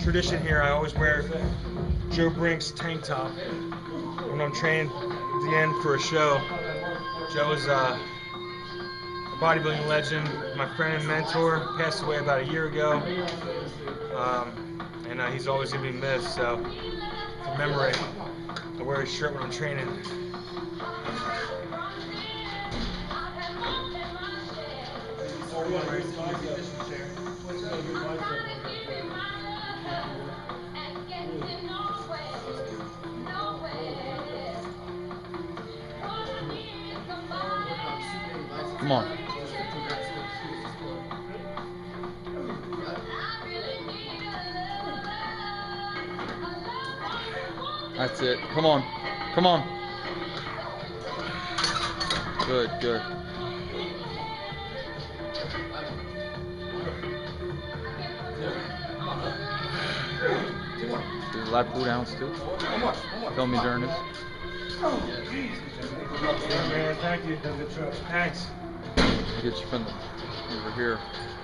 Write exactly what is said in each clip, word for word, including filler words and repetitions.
tradition here. I always wear Joe Brink's tank top when I'm training at the end for a show. Joe is uh, a bodybuilding legend, my friend and mentor. Passed away about a year ago, um, and uh, he's always gonna be missed. So, to commemorate, I wear his shirt when I'm training. Come on. That's it. Come on. Come on. Good, good. Do the lat pull downs too. Film me during this. Yeah, man, thank you. Thanks. I'll get you from the, over here.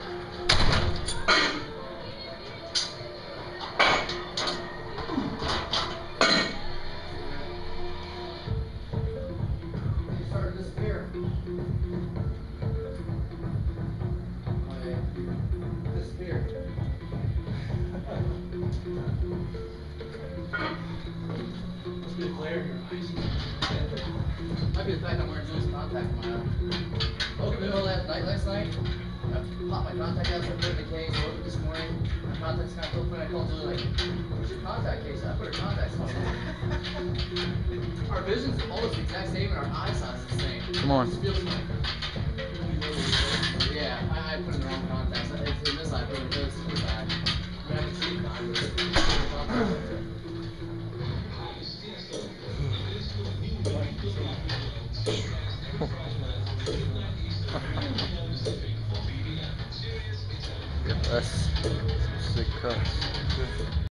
Might be the fact I'm wearing Joe's contact in my eye. Woke up in the middle of that night last night. I popped my contact out, so I put it in the case. Woke up this morning. My contact's kind of open. I called Joe like, where's your contact case? I put her contacts on. Our vision's almost the exact same and our eye size is the same. Come on. It just feels like. Yeah, I, I put in the wrong contacts. It's in this eye, I put it in this, this eye. I mean, I can see the eye, but it's Yeah, that's some sick cuts.